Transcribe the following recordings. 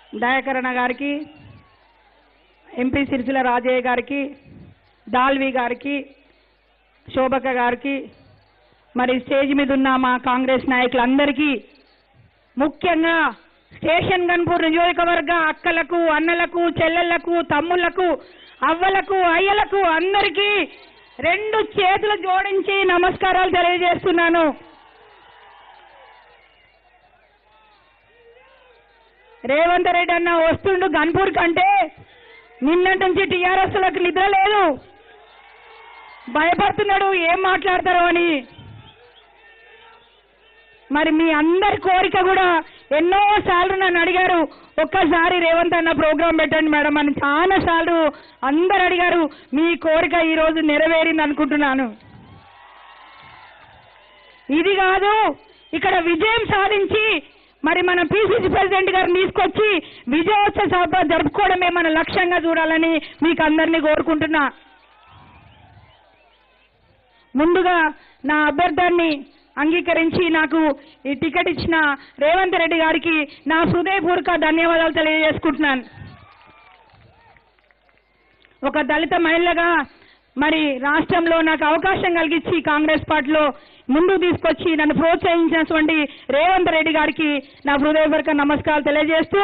దయాకరణ గారికి, ఎంపీ సిరిసిల్ల రాజయ్య గారికి, దాల్వి గారికి, శోభక్క గారికి, మరి స్టేజ్ మీద ఉన్న మా కాంగ్రెస్ నాయకులందరికీ, ముఖ్యంగా స్టేషన్ గన్పూర్ నియోజకవర్గ అక్కలకు, అన్నలకు, చెల్లెళ్లకు, తమ్ముళ్లకు, అవ్వలకు, అయ్యలకు అందరికీ 2 చేతులు జోడించి నమస్కారాలు తెలియజేస్తున్నాను. రేవంత్ రెడ్డి అన్న వస్తుండు గన్పూర్ కంటే నిన్నటి నుంచి టీఆర్ఎస్ లకు నిద్ర లేదు, భయపడుతున్నాడు ఏం మాట్లాడతారో అని. మరి మీ అందరి కోరిక కూడా ఎన్నో సార్లు నన్ను అడిగారు, ఒక్కసారి రేవంత్ అన్న ప్రోగ్రాం పెట్టండి మేడం అని చాలా సార్లు అందరు అడిగారు. మీ కోరిక ఈరోజు నెరవేరింది అనుకుంటున్నాను. ఇది కాదు, ఇక్కడ విజయం సాధించి మరి మన పిసిసి ప్రెసిడెంట్ గారిని తీసుకొచ్చి విజయోత్సవ సభ జరుపుకోవడమే మన లక్ష్యంగా చూడాలని మీకు అందరినీ కోరుకుంటున్నా. ముందుగా నా అభ్యర్థాన్ని అంగీకరించి నాకు ఈ టికెట్ ఇచ్చిన రేవంత్ రెడ్డి గారికి నా హృదయపూర్వక ధన్యవాదాలు తెలియజేసుకుంటున్నాను. ఒక దళిత మహిళగా మరి రాష్ట్రంలో నాకు అవకాశం కలిగించి కాంగ్రెస్ పార్టీలో ముందుకు తీసుకొచ్చి నన్ను ప్రోత్సహించినటువంటి రేవంత్ రెడ్డి గారికి నా హృదయపూర్వక నమస్కారాలు తెలియజేస్తూ,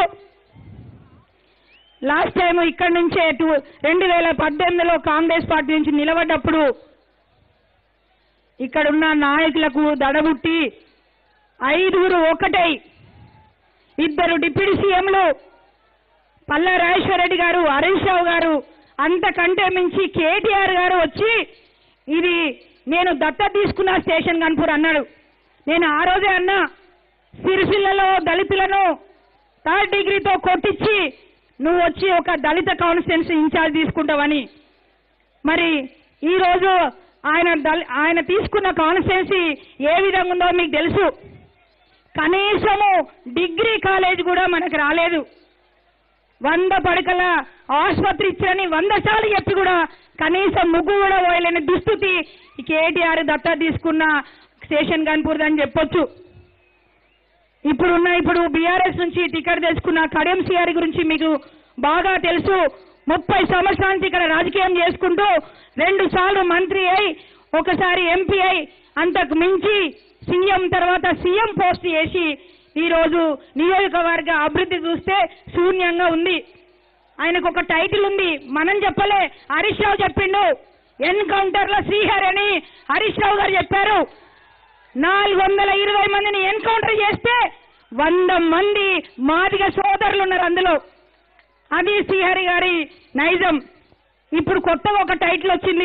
లాస్ట్ టైం ఇక్కడి నుంచే 2018లో కాంగ్రెస్ పార్టీ నుంచి నిలబడ్డప్పుడు ఇక్కడున్న నాయకులకు దడబుట్టి 5 ఒకటై 2 డిప్యూటీ సీఎంలు పల్లా రాజేశ్వర్ రెడ్డి గారు, హరీష్ రావు గారు, అంతకంటే మించి కేటీఆర్ గారు వచ్చి ఇది నేను దత్తత తీసుకున్న స్టేషన్ గన్పూర్ అన్నాడు. నేను ఆ రోజే అన్నా, సిరిసిల్లలో దళితులను 3rd డిగ్రీతో కొట్టించి నువ్వు వచ్చి ఒక దళిత కాన్స్టిట్యున్సీ ఇన్ఛార్జ్ తీసుకుంటావని. మరి ఈరోజు ఆయన తీసుకున్న కాన్స్టిట్యున్సీ ఏ విధంగా ఉందో మీకు తెలుసు. కనీసము డిగ్రీ కాలేజ్ కూడా మనకు రాలేదు. 100 పడకల ఆసుపత్రి ఇచ్చారని 100 సార్లు చెప్పి కూడా కనీసం ముగ్గు కూడా పోయలేని దుస్థితి కేటీఆర్ దత్తత తీసుకున్న స్టేషన్ గన్పూర్ అని చెప్పొచ్చు. ఇప్పుడు బీఆర్ఎస్ నుంచి టికెట్ తెచ్చుకున్న కడియం సిఆర్ గురించి మీకు బాగా తెలుసు. 30 సంవత్సరాల నుంచి ఇక్కడ రాజకీయం చేసుకుంటూ 2 సార్లు మంత్రి అయి, ఒకసారి ఎంపీ అయి, అంతకు మించి సీఎం తర్వాత సీఎం పోస్ట్ చేసి ఈరోజు నియోజకవర్గ అభివృద్ధి చూస్తే శూన్యంగా ఉంది. ఆయనకు ఒక టైటిల్ ఉంది, మనం చెప్పలే, హరీష్ రావు చెప్పిండు. ఎన్కౌంటర్ లో శ్రీహరి అని హరీష్ రావు గారు చెప్పారు. 420 మందిని ఎన్కౌంటర్ చేస్తే 100 మంది మాదిగ సోదరులు ఉన్నారు అందులో. అది శ్రీహరి గారి నైజం. ఇప్పుడు కొత్తగా ఒక టైటిల్ వచ్చింది,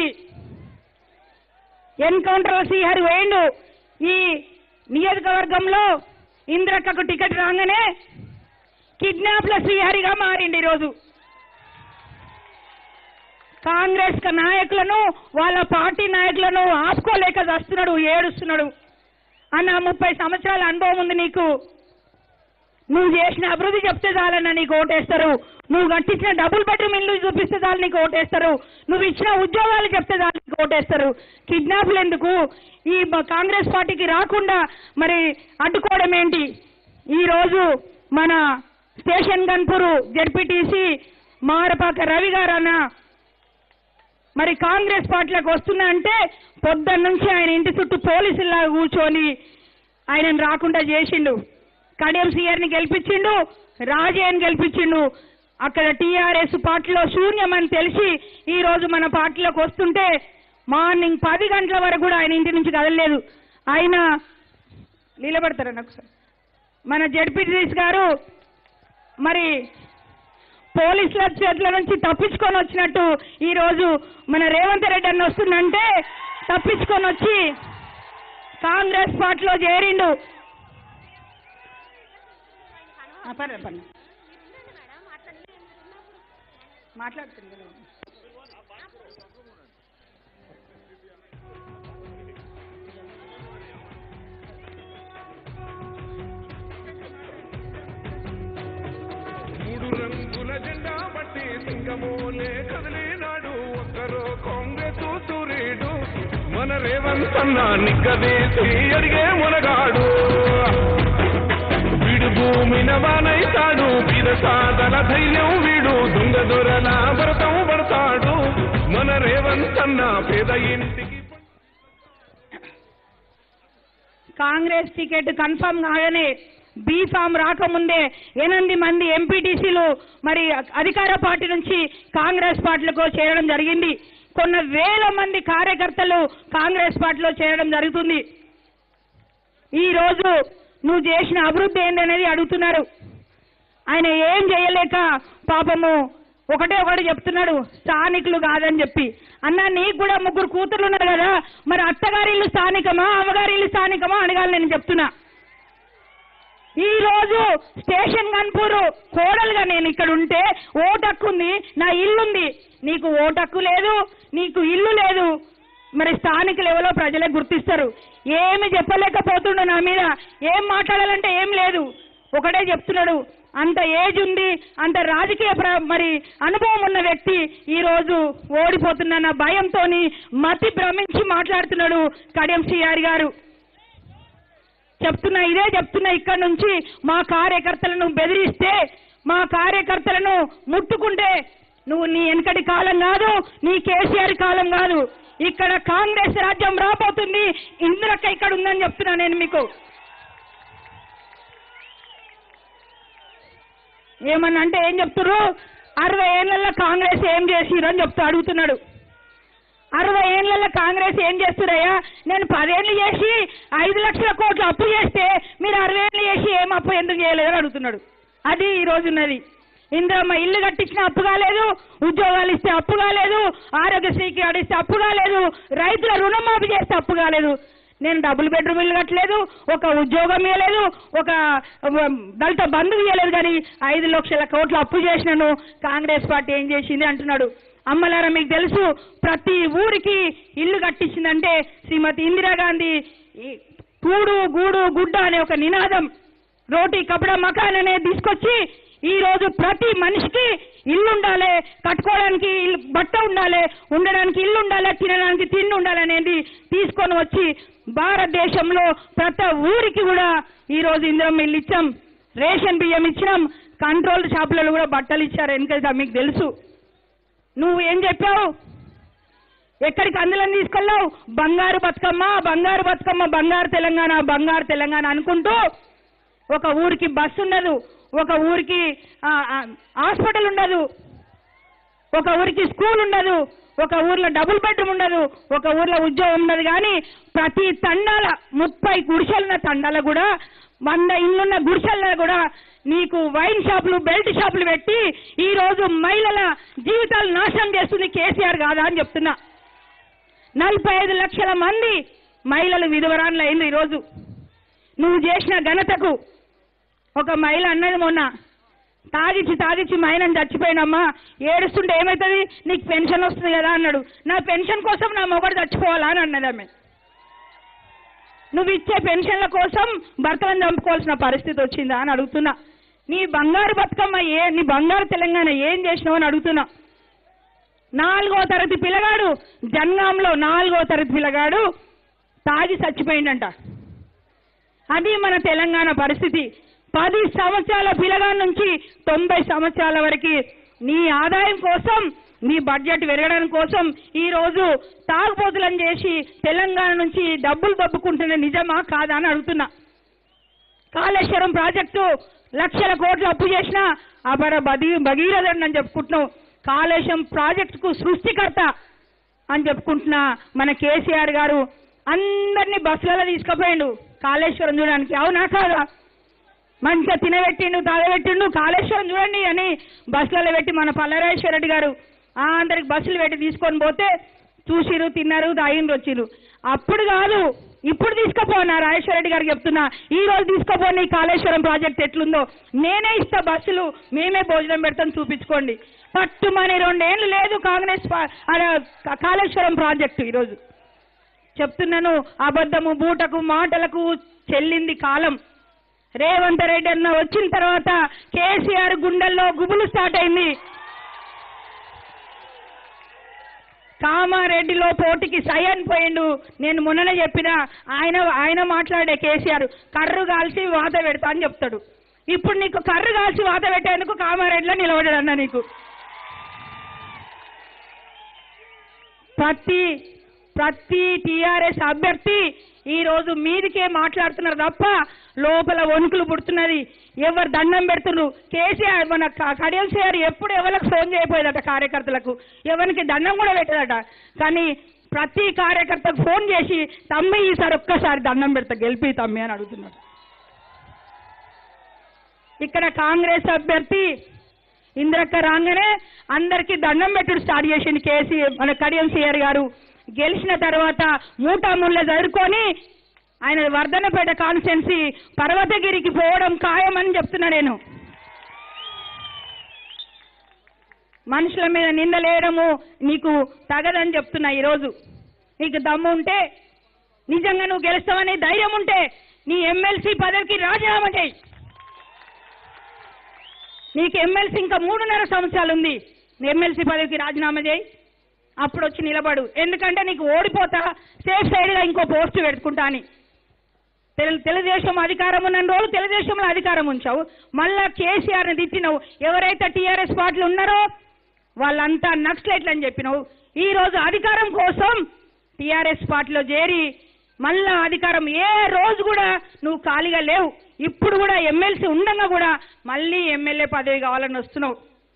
ఎన్కౌంటర్ శ్రీహరి వేయండు. ఈ నియోజకవర్గంలో ఇంద్రక్కకు టికెట్ రాగానే కిడ్నాప్ లో శ్రీహరిగా మారిండి. ఈరోజు కాంగ్రెస్ నాయకులను, వాళ్ళ పార్టీ నాయకులను ఆపుకోలేక వస్తున్నాడు, ఏడుస్తున్నాడు. అన్న 30 సంవత్సరాల అనుభవం ఉంది నీకు, నువ్వు చేసిన అభివృద్ధి చెప్తే చాలన్నా నీకు ఓటేస్తారు. నువ్వు కట్టించిన డబుల్ బెడ్రూమ్ ఇల్లు చూపిస్తే చాలు నీకు ఓటేస్తారు. నువ్వు ఇచ్చిన ఉద్యోగాలు చెప్తే చాలు నీకు ఓటేస్తారు. కిడ్నాప్లు ఎందుకు? ఈ కాంగ్రెస్ పార్టీకి రాకుండా మరి అడ్డుకోవడం ఏంటి? ఈరోజు మన స్టేషన్ గన్పూర్ జెడ్పీటీసీ మారపాక రవి గారన్న మరి కాంగ్రెస్ పార్టీలకు వస్తున్నా అంటే పొద్దున్న నుంచి ఆయన ఇంటి చుట్టూ పోలీసుల్లా కూర్చొని ఆయనను రాకుండా చేసిండు. కడియం సిఆర్ని గెలిపించిండు, రాజయ్యని గెలిపించిండు. అక్కడ టీఆర్ఎస్ పార్టీలో శూన్యమని తెలిసి ఈ రోజు మన పార్టీలోకి వస్తుంటే మార్నింగ్ 10 గంటల వరకు కూడా ఆయన ఇంటి నుంచి కదలలేదు. ఆయన నిలబడతారని ఒకసారి మన జెడ్పీటీసీ గారు మరి పోలీసుల చేతుల నుంచి తప్పించుకొని వచ్చినట్టు ఈ రోజు మన రేవంత్ రెడ్డి అన్న వస్తుందంటే తప్పించుకొని వచ్చి కాంగ్రెస్ పార్టీలో చేరిండు. మాట్లాడుతుంది జెండా బట్టి సింగమోలే కదిలినాడు ఒక్కరో కాంగ్రెస్ సూర్యుడు మన రేవంత్ అన్న నిగ్గదీసి అడిగే మునగాడు. బీడు భూమిన వానైతాడు బిరసాదల ధైర్యం వీడు దొంగ దొరల భరతం పడతాడు మన రేవంత్ అన్న పేద ఇంటికి కాంగ్రెస్ టికెట్ కన్ఫర్మ్ కాగానే బీ ఫామ్ రాకముందే 8 మంది ఎంపీటీసీలు మరి అధికార పార్టీ నుంచి కాంగ్రెస్ పార్టీలకు చేరడం జరిగింది. కొన్ని వేల మంది కార్యకర్తలు కాంగ్రెస్ పార్టీలో చేరడం జరుగుతుంది. ఈ రోజు నువ్వు చేసిన అభివృద్ధి ఏంటనేది అడుగుతున్నారు. ఆయన ఏం చేయలేక పాపము ఒకటి చెప్తున్నాడు, స్థానికులు కాదని చెప్పి. అన్న నీకు కూడా 3 కూతుర్లు ఉన్నారు కదా, మరి అత్తగారిల్లు స్థానికమా అమ్మగారిల్లు స్థానికమా అడగాలి నేను చెప్తున్నా. ఈ రోజు స్టేషన్ గన్పూరు కోడలుగా నేను ఇక్కడ ఉంటే ఓటు హక్కు ఉంది, నా ఇల్లుంది, నీకు ఓటు హక్కు లేదు, నీకు ఇల్లు లేదు. మరి స్థానికులు ఎవరో ప్రజలే గుర్తిస్తారు. ఏమి చెప్పలేకపోతుండో నా మీద, ఏం మాట్లాడాలంటే ఏం లేదు. ఒకటే చెప్తున్నాడు, అంత ఏజ్ ఉంది, అంత రాజకీయ మరి అనుభవం ఉన్న వ్యక్తి ఈ రోజు ఓడిపోతున్న భయంతో మతి భ్రమించి మాట్లాడుతున్నాడు కడియం శ్రీహరి గారు. ఇదే చెప్తున్నా ఇక్కడ నుంచి మా కార్యకర్తలను బెదిరిస్తే, మా కార్యకర్తలను ముట్టుకుంటే నువ్వు నీ వెనకటి కాలం కాదు, నీ కేసీఆర్ కాలం కాదు, ఇక్కడ కాంగ్రెస్ రాజ్యం రాబోతుంది, ఇందిరక్క ఇక్కడ ఉందని చెప్తున్నా నేను మీకు. ఏమన్నా అంటే ఏం చెప్తున్నారు, 60 ఏళ్లలో కాంగ్రెస్ ఏం చేసిరు అని అడుగుతున్నాడు. 60 ఏళ్లలో కాంగ్రెస్ ఏం చేస్తున్నాయా? నేను 10 ఏళ్ళు చేసి 5 లక్షల కోట్లు అప్పు చేస్తే మీరు 60 ఏళ్ళు చేసి ఏం అప్పు ఎందుకు చేయలేదని అడుగుతున్నాడు. అది ఈ రోజు ఉన్నది. ఇందిరమ్మ ఇల్లు కట్టించిన అప్పు కాలేదు, ఉద్యోగాలు ఇస్తే అప్పు కాలేదు, ఆరోగ్యశ్రీకి అడిస్తే అప్పు కాలేదు, రైతుల రుణమాఫీ చేస్తే అప్పు కాలేదు. నేను డబుల్ బెడ్రూమ్ ఇల్లు కట్టలేదు, ఒక ఉద్యోగం ఇవ్వలేదు, ఒక దళిత బంధువు ఇవ్వలేదు, కానీ 5 లక్షల కోట్లు అప్పు చేసినాను. కాంగ్రెస్ పార్టీ ఏం చేసింది అంటున్నాడు. అమ్మలారా మీకు తెలుసు, ప్రతి ఊరికి ఇల్లు కట్టించిందంటే శ్రీమతి ఇందిరాగాంధీ కూడు గూడు గుడ్డ అనే ఒక నినాదం, రోటీ కపడా మకాన్ అనేది తీసుకొచ్చి ఈ రోజు ప్రతి మనిషికి ఇల్లు ఉండాలి, కట్టుకోవడానికి బట్ట ఉండాలి, ఉండడానికి ఇల్లు ఉండాలి, తినడానికి తిండి ఉండాలి అనేది తీసుకొని వచ్చి భారతదేశంలో ప్రతి ఊరికి కూడా ఈ రోజు ఇందిరమ్మ ఇల్లు ఇచ్చాం, రేషన్ బియ్యం ఇచ్చినాం, కంట్రోల్డ్ షాపులలో కూడా బట్టలు ఇచ్చారు. ఎందుకంటే మీకు తెలుసు. నువ్వు ఏం చెప్పావు, ఎక్కడికి అందులో తీసుకెళ్ళావు? బంగారు బతుకమ్మ, బంగారు బతుకమ్మ, బంగారు తెలంగాణ, బంగారు తెలంగాణ అనుకుంటూ ఒక ఊరికి బస్సు ఉండదు, ఒక ఊరికి హాస్పిటల్ ఉండదు, ఒక ఊరికి స్కూల్ ఉండదు, ఒక ఊర్లో డబుల్ బెడ్రూమ్ ఉండదు, ఒక ఊర్లో ఉద్యోగం ఉండదు. కానీ ప్రతి తండాల 30 గుడిసెలున్న తండాల కూడా 100 ఇళ్ళున్న గుడిసెల్లో కూడా నీకు వైన్ షాపులు బెల్ట్ షాపులు పెట్టి ఈ రోజు మహిళల జీవితాలు నాశనం చేస్తుంది కేసీఆర్ కాదా అని చెప్తున్నా. 45 లక్షల మంది మహిళలు విధవరాన్లు అయింది ఈరోజు నువ్వు చేసిన ఘనతకు. ఒక మహిళ అన్నది మొన్న, తాగిచ్చి మహిళను చచ్చిపోయినమ్మా, ఏడుస్తుంటే ఏమవుతుంది, నీకు పెన్షన్ వస్తుంది కదా అన్నాడు. నా పెన్షన్ కోసం నా మొగడు చచ్చిపోవాలా అని అన్నది ఆమె. నువ్వు ఇచ్చే పెన్షన్ల కోసం భర్తలను చంపుకోవాల్సిన పరిస్థితి వచ్చిందా అని అడుగుతున్నా. నీ బంగారు బతుకమ్మ నీ బంగారు తెలంగాణ ఏం చేసినావు అని అడుగుతున్నా. 4వ తరగతి పిల్లగాడు, జన్గాంలో 4వ తరగతి పిల్లగాడు తాగి చచ్చిపోయిందంట. అది మన తెలంగాణ పరిస్థితి. 10 సంవత్సరాల పిల్లగాడి నుంచి 90 సంవత్సరాల వరకు నీ ఆదాయం కోసం, నీ బడ్జెట్ పెరగడం కోసం ఈ రోజు తాగుబోతులను చేసి తెలంగాణ నుంచి డబ్బులు దబ్బుకుంటున్న నిజమా కాదా అని అడుగుతున్నా. కాళేశ్వరం ప్రాజెక్టు లక్షల కోట్లు అప్పు చేసినా అపర భగీరథుడు అని చెప్పుకుంటున్నావు. కాళేశ్వరం ప్రాజెక్టుకు సృష్టికర్త అని చెప్పుకుంటున్నా మన కేసీఆర్ గారు అందరినీ బస్సులలో తీసుకుపోయిండు కాళేశ్వరం చూడడానికి. అవునా కాదా? మంచిగా తినబెట్టిండు, తాగబెట్టిండు, కాళేశ్వరం చూడండి అని బస్సులలో పెట్టి మన పల్లరాజేశ్వర రెడ్డి గారు అందరికి బస్సులు పెట్టి తీసుకొని పోతే చూసిరు, తిన్నారు, తాగిండ్రు, వచ్చిరు. అప్పుడు కాదు, ఇప్పుడు తీసుకుపోనా రాజేశ్వర రెడ్డి గారికి చెప్తున్నా. ఈ రోజు తీసుకుపోని కాళేశ్వరం ప్రాజెక్ట్ ఎట్లుందో నేనే ఇస్తా, బస్సులు మేమే భోజనం పెడతాం, చూపించుకోండి. పట్టుమని 2 ఏళ్ళు లేదు కాంగ్రెస్ కాళేశ్వరం ప్రాజెక్టు. ఈరోజు చెప్తున్నాను, అబద్ధము బూటకు మాటలకు చెల్లింది కాలం. రేవంత్ రెడ్డి అన్న వచ్చిన తర్వాత కేసీఆర్ గుండెల్లో గుబులు స్టార్ట్ అయింది. కామారెడ్డిలో పోటీకి సయన్ పోయిండు. నేను మొన్ననే చెప్పిన, ఆయన మాట్లాడే కేసీఆర్ కర్రు కాల్చి వాత పెడతా అని చెప్తాడు. ఇప్పుడు నీకు కర్రు కాల్చి వాత పెట్టేందుకు కామారెడ్డిలో నిలబడ్డాడన్న నీకు. ప్రతి టీఆర్ఎస్ అభ్యర్థి ఈ రోజు మీదికే మాట్లాడుతున్నారు తప్ప లోపల వణుకులు పుడుతున్నది. ఎవరు దండం పెడుతున్నారు? కేసీఆర్ మన కడియం సార్ ఎప్పుడు ఎవరికి ఫోన్ చేయకపోయేదట కార్యకర్తలకు, ఎవరికి దండం కూడా పెట్టదట. కానీ ప్రతి కార్యకర్తకు ఫోన్ చేసి తమ్మి ఈసారి ఒక్కసారి దండం పెడతా గెలిపి తమ్మి అని అడుగుతున్నారు. ఇక్కడ కాంగ్రెస్ అభ్యర్థి ఇంద్రక్క రాగానే అందరికీ దండం పెట్టుడు స్టార్ట్ చేసింది మన కడియం సిఆర్ గారు. గెలిచిన తర్వాత మూటాముళ్ళ చదువుకొని ఆయన వర్ధనపేట కాన్స్టిట్యున్సీ పర్వతగిరికి పోవడం ఖాయమని చెప్తున్నా. నేను మనుషుల మీద నిందలేయడము నీకు తగదని చెప్తున్నా. ఈరోజు నీకు దమ్ము ఉంటే, నిజంగా నువ్వు గెలుస్తావనే ధైర్యం ఉంటే నీ ఎమ్మెల్సీ పదవికి రాజీనామా చేయి. నీకు ఎమ్మెల్సీ ఇంకా 3.5 సంవత్సరాలు ఉంది. ఎమ్మెల్సీ పదవికి రాజీనామా చేయి, అప్పుడు వచ్చి నిలబడు. ఎందుకంటే నీకు ఓడిపోతా సేఫ్ సైడ్గా ఇంకో పోస్టు పెట్టుకుంటా అని. తెలుగుదేశం అధికారం ఉన్న రోజులు తెలుగుదేశంలో అధికారం ఉంచావు, మళ్ళా కేసీఆర్ని తిట్టినావు. ఎవరైతే టీఆర్ఎస్ పార్టీలు ఉన్నారో వాళ్ళంతా నక్సలైట్లు అని చెప్పినావు. ఈ రోజు అధికారం కోసం టీఆర్ఎస్ పార్టీలో చేరి మళ్ళా అధికారం ఏ రోజు కూడా నువ్వు ఖాళీగా లేవు. ఇప్పుడు కూడా ఎమ్మెల్సీ ఉండగా కూడా మళ్ళీ ఎమ్మెల్యే పదవి కావాలని వస్తున్నావు.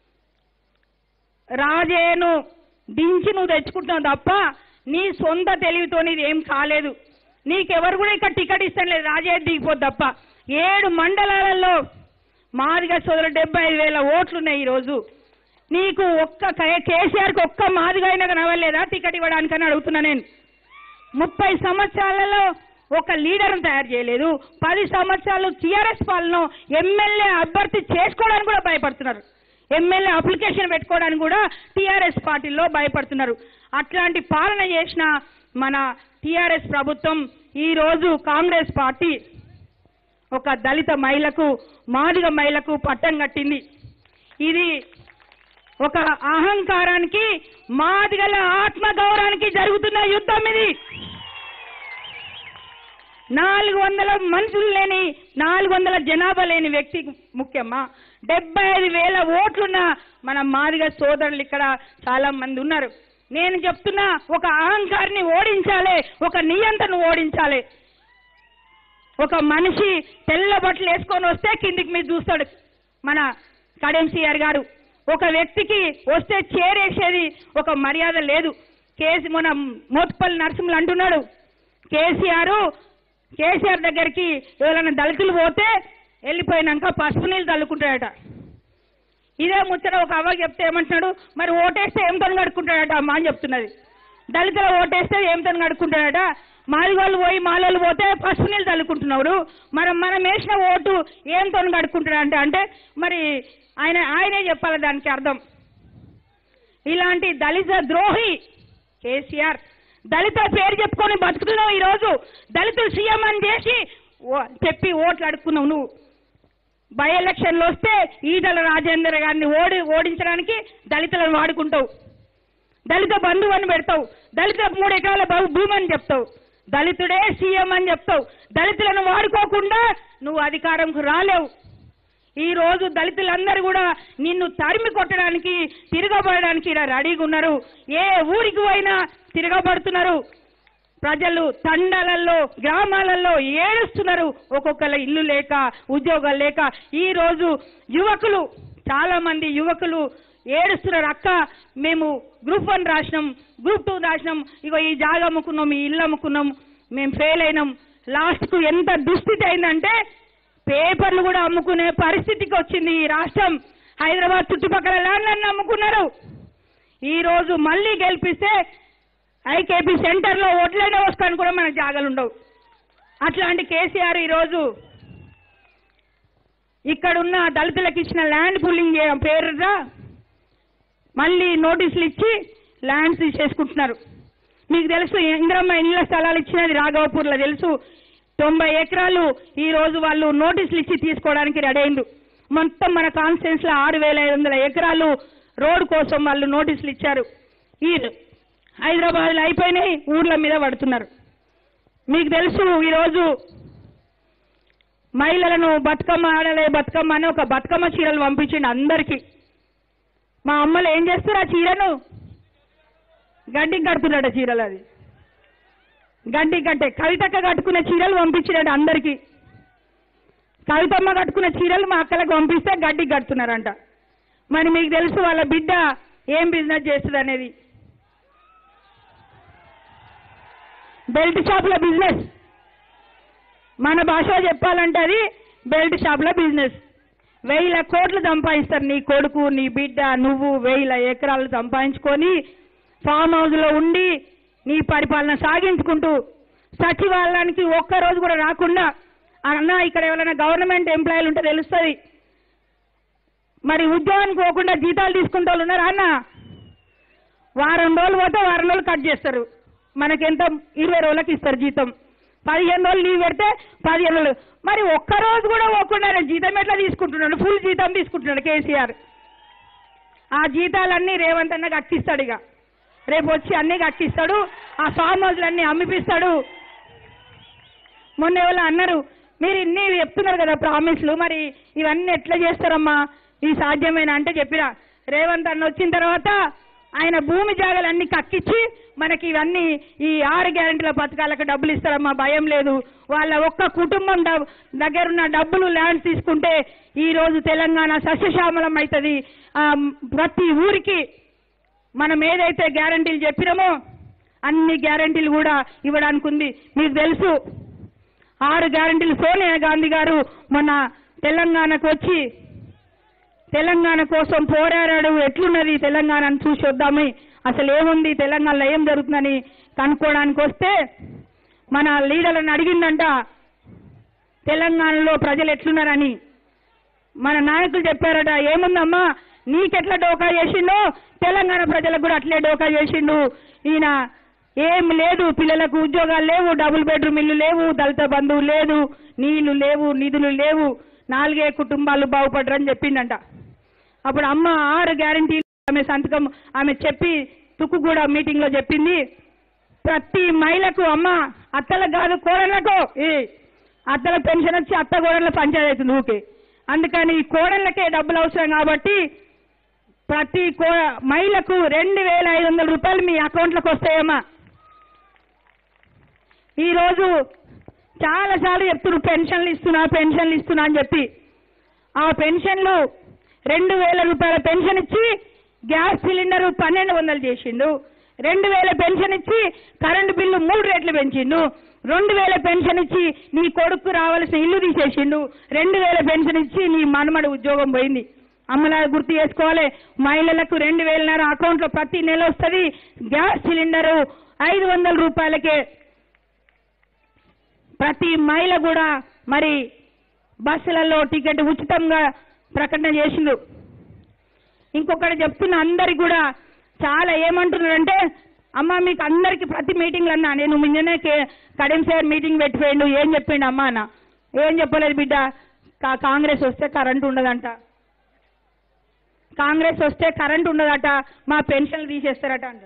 రాజేను దించి నువ్వు తెచ్చుకుంటున్నావు తప్ప నీ సొంత తెలివితో నీది ఏం కాలేదు. నీకెవరు కూడా ఇక్కడ టికెట్ ఇస్తాను లేదు, రాజే దిగిపోద్ది తప్ప. 7 మండలాలలో మాదిగ సోదరులు 75,000 ఓట్లున్నాయి. ఈరోజు నీకు కేసీఆర్కి ఒక్క మాదిగ అయినా కనవలేదా టికెట్ ఇవ్వడానికని అడుగుతున్నా నేను. 30 సంవత్సరాలలో ఒక లీడర్ని తయారు చేయలేదు. 10 సంవత్సరాలు టీఆర్ఎస్ పాలన ఎమ్మెల్యే అభ్యర్థి చేసుకోవడానికి కూడా భయపడుతున్నారు. ఎమ్మెల్యే అప్లికేషన్ పెట్టుకోవడానికి కూడా టీఆర్ఎస్ పార్టీలో భయపడుతున్నారు. అట్లాంటి పాలన చేసిన మన టీఆర్ఎస్ ప్రభుత్వం ఈరోజు కాంగ్రెస్ పార్టీ ఒక దళిత మహిళకు, మాదిగ మహిళకు పట్టం కట్టింది. ఇది ఒక అహంకారానికి, మాదిగల ఆత్మగౌరవానికి జరుగుతున్న యుద్ధం. ఇది 400 మనుషులు లేని, 400 జనాభా లేని వ్యక్తి ముఖ్యమా? 75,000 ఓట్లున్న మన మాదిగ సోదరులు ఇక్కడ చాలా మంది ఉన్నారు. నేను చెప్తున్నా, ఒక అహంకారిని ఓడించాలి, ఒక నియంత్రణను ఓడించాలి. ఒక మనిషి తెల్ల బట్టలు వేసుకొని వస్తే కిందికి మీద చూస్తాడు మన కడియం సిఆర్ గారు. ఒక వ్యక్తికి వస్తే చేరేసేది ఒక మర్యాద లేదు. మన మోత్పల్లి నరసింహులు అంటున్నాడు, కేసీఆర్ దగ్గరికి ఎవరైనా దళితులు పోతే వెళ్ళిపోయినాక పసుపు నీళ్ళు తల్లుకుంటాడట. ఇదే ముచ్చట ఒక అవ్వ చెప్తే ఏమంటున్నాడు, మరి ఓటేస్తే ఏం తను కడుక్కుంటాడట అమ్మ అని చెప్తున్నది. దళితులు ఓటేస్తే ఏం తను కడుక్కుంటాడట, మాదిగోళ్ళు పోయి మాలోళ్ళు పోతే పసుపు నీళ్ళు తల్లుకుంటున్నాడు, మనం వేసిన ఓటు ఏం తను కడుక్కుంటాడంటే అంటే మరి ఆయనే చెప్పాలి దానికి అర్థం. ఇలాంటి దళిత ద్రోహి కేసీఆర్. దళిత పేరు చెప్పుకొని బతుకుతున్నావు. ఈరోజు దళితులు సీఎం అని చేసి చెప్పి ఓట్లు అడుక్కున్నావు. నువ్వు బై ఎలక్షన్లు వస్తే ఈటల రాజేందర్ గారిని ఓడించడానికి దళితులను వాడుకుంటావు. దళిత బంధువు అని పెడతావు, దళిత 3 ఎకరాల భూమి అని చెప్తావు, దళితుడే సీఎం అని చెప్తావు. దళితులను వాడుకోకుండా నువ్వు అధికారంకు రాలేవు. ఈ రోజు దళితులందరూ కూడా నిన్ను తరిమి కొట్టడానికి, తిరగబడడానికి ఇక్కడ రెడీగా ఉన్నారు. ఏ ఊరికి పోయినా తిరగబడుతున్నారు. ప్రజలు తండాలలో, గ్రామాలలో ఏడుస్తున్నారు. ఒక్కొక్కళ్ళ ఇల్లు లేక, ఉద్యోగాలు లేక. ఈ రోజు యువకులు, చాలా మంది యువకులు ఏడుస్తున్నారు. అక్క, మేము గ్రూప్ 1 రాసినాం, గ్రూప్ 2 రాసినాం, ఇగో ఈ జాగా అమ్ముకున్నాం, ఈ ఇల్లు అమ్ముకున్నాం, మేము ఫెయిల్ అయినాం. లాస్ట్కు ఎంత దుస్థితి అయిందంటే పేపర్లు కూడా అమ్ముకునే పరిస్థితికి వచ్చింది ఈ రాష్ట్రం. హైదరాబాద్ చుట్టుపక్కల ల్యాండ్లను అమ్ముకున్నారు. ఈ రోజు మళ్ళీ గెలిపిస్తే ఐకేపీ సెంటర్లో ఓట్లైనా వస్తాను కూడా మనకు జాగాలు ఉండవు. అట్లాంటి కేసీఆర్ ఈరోజు ఇక్కడున్న దళితులకు ఇచ్చిన ల్యాండ్ పూలింగ్ పేరుగా మళ్ళీ నోటీసులు ఇచ్చి ల్యాండ్స్ చేసుకుంటున్నారు. మీకు తెలుసు, ఇందిరమ్మ ఇళ్ల స్థలాలు ఇచ్చినది రాఘవపూర్లో తెలుసు. 90 ఎకరాలు ఈ రోజు వాళ్ళు నోటీసులు ఇచ్చి తీసుకోవడానికి రెడీ అయింది. మొత్తం మన కాన్స్టిట్యున్సీలో 6,500 ఎకరాలు రోడ్డు కోసం వాళ్ళు నోటీసులు ఇచ్చారు. ఈ హైదరాబాద్లో అయిపోయినాయి, ఊర్ల మీద పడుతున్నారు. మీకు తెలుసు, ఈరోజు మహిళలను బతుకమ్మ ఆడలే బతుకమ్మ అని ఒక బతుకమ్మ చీరలు పంపించిండు అందరికీ. మా అమ్మలు ఏం చేస్తారు ఆ చీరను గడ్డికి కడుతున్నాడు చీరలు, అది గడ్డికి కట్టే కవితక్క కట్టుకున్న చీరలు పంపించినాడు అందరికీ. కవితమ్మ కట్టుకున్న చీరలు మా అక్కలకు పంపిస్తే గడ్డికి కడుతున్నారంట. మరి మీకు తెలుసు వాళ్ళ బిడ్డ ఏం బిజినెస్ చేస్తుంది అనేది. బెల్ట్ షాపుల బిజినెస్, మన భాషలో చెప్పాలంటే అది బెల్ట్ షాపుల బిజినెస్. 1000 కోట్లు సంపాదిస్తారు నీ కొడుకు నీ బిడ్డ, నువ్వు 1000 ఎకరాలు సంపాదించుకొని ఫామ్ హౌస్లో ఉండి నీ పరిపాలన సాగించుకుంటూ సచివాలయానికి ఒక్కరోజు కూడా రాకుండా, అన్న ఇక్కడ ఎవరైనా గవర్నమెంట్ ఎంప్లాయీలు ఉంటే తెలుస్తుంది, మరి ఉద్యోగానికి పోకుండా జీతాలు తీసుకుంటే వాళ్ళు ఉన్నారా అన్న? వారం రోజులు పోతే వారం రోజులు కట్ చేస్తారు, మనకెంత 20 రోజులకి ఇస్తారు జీతం. 15 రోజులు లీవ్ పెడితే 15 రోజులు. మరి ఒక్కరోజు కూడా పోకుండా జీతం ఎట్లా తీసుకుంటున్నాడు? ఫుల్ జీతం తీసుకుంటున్నాడు కేసీఆర్. ఆ జీతాలన్నీ రేవంత్ అన్న కట్టిస్తాడు. ఇక రేపు వచ్చి అన్నీ కట్టిస్తాడు, ఆ ఫామ్ హౌస్లన్నీ అమ్మిపిస్తాడు. మొన్న ఎవరు అన్నారు, మీరు ఇన్ని చెప్తున్నారు కదా ప్రామిస్లు, మరి ఇవన్నీ ఎట్లా చేస్తారమ్మా, ఇది సాధ్యమేనా అంటే చెప్పిరా. రేవంత్ అన్న వచ్చిన తర్వాత ఆయన భూమి జాగాలన్నీ కక్కిచ్చి మనకి ఇవన్నీ ఈ 6 గ్యారెంటీల పథకాలకు డబ్బులు ఇస్తారమ్మా, భయం లేదు. వాళ్ళ ఒక్క కుటుంబం దగ్గరున్న డబ్బులు ల్యాండ్స్ తీసుకుంటే ఈరోజు తెలంగాణ సస్యశ్యామలం అవుతుంది. ప్రతి ఊరికి మనం ఏదైతే గ్యారెంటీలు చెప్పినామో అన్ని గ్యారెంటీలు కూడా ఇవ్వడానికి ఉంది. మీకు తెలుసు 6 గ్యారెంటీలు సోనియా గాంధీ గారు మొన్న తెలంగాణకు వచ్చి తెలంగాణ కోసం పోరాడాడు. ఎట్లున్నది తెలంగాణను చూసి వద్దామని, అసలు ఏముంది తెలంగాణలో ఏం జరుగుతుందని కనుక్కోవడానికి వస్తే మన లీడర్లను అడిగిందంట తెలంగాణలో ప్రజలు ఎట్లున్నారని. మన నాయకులు చెప్పారట, ఏముందమ్మా నీకెట్లా డోకా చేసిండో తెలంగాణ ప్రజలకు కూడా అట్లే డోకా చేసిండు ఈయన. ఏం లేదు, పిల్లలకు ఉద్యోగాలు లేవు, డబుల్ బెడ్రూమ్ ఇల్లు లేవు, దళిత బంధువులు లేదు, నీళ్లు లేవు, నిధులు లేవు, 4 కుటుంబాలు బాగుపడరని చెప్పిందంట. అప్పుడు అమ్మ 6 గ్యారెంటీలు ఆమె సంతకం ఆమె చెప్పి తుక్కుగూడ మీటింగ్లో చెప్పింది. ప్రతి మహిళకు అమ్మ అత్తలకు కాదు కోడళ్లకు, అత్తల పెన్షన్ వచ్చి అత్త కోడళ్ళ పంచాయతీ అవుతుంది ఊకే. అందుకని ఈ కోడళ్ళకే డబ్బులు అవసరం కాబట్టి ప్రతి మహిళకు 2500 రూపాయలు మీ అకౌంట్లకు వస్తాయమ్మా. ఈరోజు చాలాసార్లు చెప్తున్నారు పెన్షన్లు ఇస్తున్నా అని చెప్పి. ఆ పెన్షన్లు 2000 రూపాయల పెన్షన్ ఇచ్చి గ్యాస్ సిలిండరు 1200 చేసిండు. 2000 పెన్షన్ ఇచ్చి కరెంటు బిల్లు 3 రెట్లు పెంచిండు. 2000 పెన్షన్ ఇచ్చి నీ కొడుకు రావాల్సిన ఇల్లు తీసేసిండు. 2000 పెన్షన్ ఇచ్చి నీ మనమడి ఉద్యోగం పోయింది. అమ్మలా గుర్తు చేసుకోవాలి. మహిళలకు 2000 అకౌంట్లో ప్రతి నెల వస్తుంది. గ్యాస్ సిలిండరు 500 రూపాయలకే. ప్రతి మహిళ కూడా మరి బస్సులలో టికెట్ ఉచితంగా ప్రకటన చేసిండు. ఇంకొకటి చెప్తున్నా, అందరికి కూడా చాలా ఏమంటున్నారంటే, అమ్మ మీకు అందరికి ప్రతి మీటింగ్లు అన్నా, నేను నిన్ననే కడియం సార్ మీటింగ్ పెట్టిపోయిండు, ఏం చెప్పిండు అమ్మ అన్న? ఏం చెప్పలేదు బిడ్డ, కాంగ్రెస్ వస్తే కరెంటు ఉండదంట, కాంగ్రెస్ వస్తే కరెంటు ఉండదట, మా పెన్షన్లు తీసేస్తారట అంట.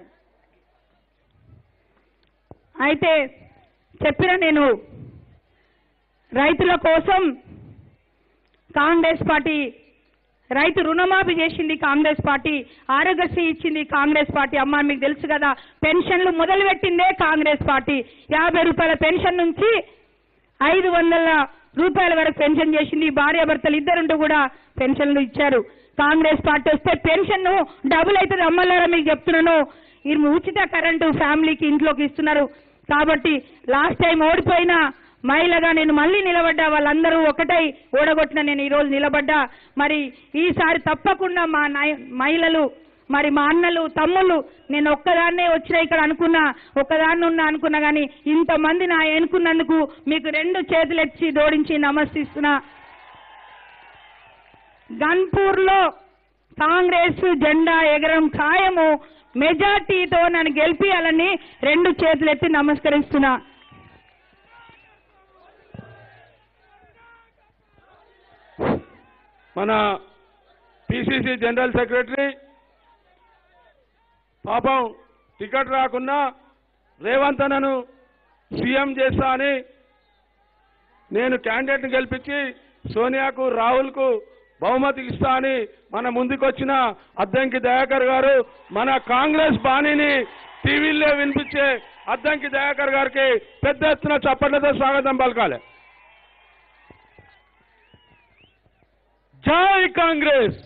అయితే చెప్పిన నేను రైతుల కోసం కాంగ్రెస్ పార్టీ, రైతు రుణమాఫీ చేసింది కాంగ్రెస్ పార్టీ, ఆరోగ్యశ్రీ ఇచ్చింది కాంగ్రెస్ పార్టీ. అమ్మ మీకు తెలుసు కదా, పెన్షన్లు మొదలుపెట్టిందే కాంగ్రెస్ పార్టీ. 50 రూపాయల పెన్షన్ నుంచి 500 రూపాయల వరకు పెన్షన్ చేసింది. భార్యాభర్తలు ఇద్దరుంటూ కూడా పెన్షన్లు ఇచ్చారు. కాంగ్రెస్ పార్టీ వస్తే పెన్షన్ డబుల్ అవుతుంది. అమ్మలారా మీకు చెప్తున్నాను, ఉచిత కరెంటు ఫ్యామిలీకి ఇంట్లోకి ఇస్తున్నారు. కాబట్టి లాస్ట్ టైం ఓడిపోయిన మహిళగా నేను మళ్ళీ నిలబడ్డా, వాళ్ళందరూ ఒకటై ఓడగొట్టిన నేను ఈరోజు నిలబడ్డా. మరి ఈసారి తప్పకుండా మా మహిళలు, మరి మా అన్నలు తమ్ముళ్ళు, నేను ఒక్కదాన్నే వచ్చినా ఇక్కడ ఒక్కదాన్ని అనుకున్నా కానీ ఇంతమంది నా ఎన్నుకున్నందుకు మీకు 2 చేతులెత్తి జోడించి నమస్తిస్తున్నా. గన్పూర్లో కాంగ్రెస్ జెండా ఎగరం ఖాయము, మెజార్టీతో నన్ను గెలిపియాలని 2 చేతులెత్తి నమస్కరిస్తున్నా. మన పిసిసి జనరల్ సెక్రటరీ పాపం టికెట్ రాకున్నా రేవంత్ అన్నను సీఎం చేస్తా అని నేను క్యాండిడేట్ని గెలిపించి సోనియాకు రాహుల్కు బహుమతి ఇస్తా అని మన ముందుకొచ్చిన అద్దంకి దయాకర్ గారు మన కాంగ్రెస్ బాణిని టీవీల్లో వినిపించే అద్దంకి దయాకర్ గారికి పెద్ద ఎత్తున చప్పట్లతో స్వాగతం పలకాలి. జై కాంగ్రెస్,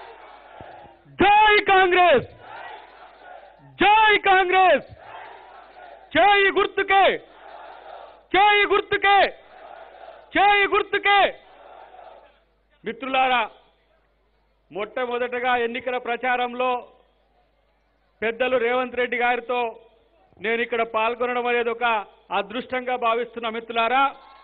జై కాంగ్రెస్, జై కాంగ్రెస్, జై గుర్తుకే, జై గుర్తుకే, జై గుర్తుకే. మిత్రులారా, మొట్టమొదటగా ఎన్నికల ప్రచారంలో పెద్దలు రేవంత్ రెడ్డి గారితో నేను ఇక్కడ పాల్గొనడం అనేది ఒక అదృష్టంగా భావిస్తున్న మిత్రులారా.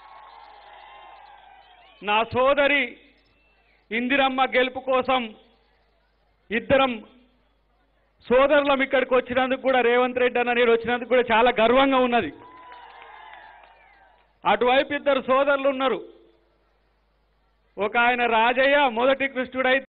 నా సోదరి ఇందిరమ్మ గెలుపు కోసం ఇద్దరం సోదరులం ఇక్కడికి వచ్చినందుకు కూడా, రేవంత్ రెడ్డి అన్న నేను వచ్చినందుకు కూడా చాలా గర్వంగా ఉన్నది. అటువైపు ఇద్దరు సోదరులు ఉన్నారు. ఒక ఆయన రాజయ్య మొదటి కృష్ణుడై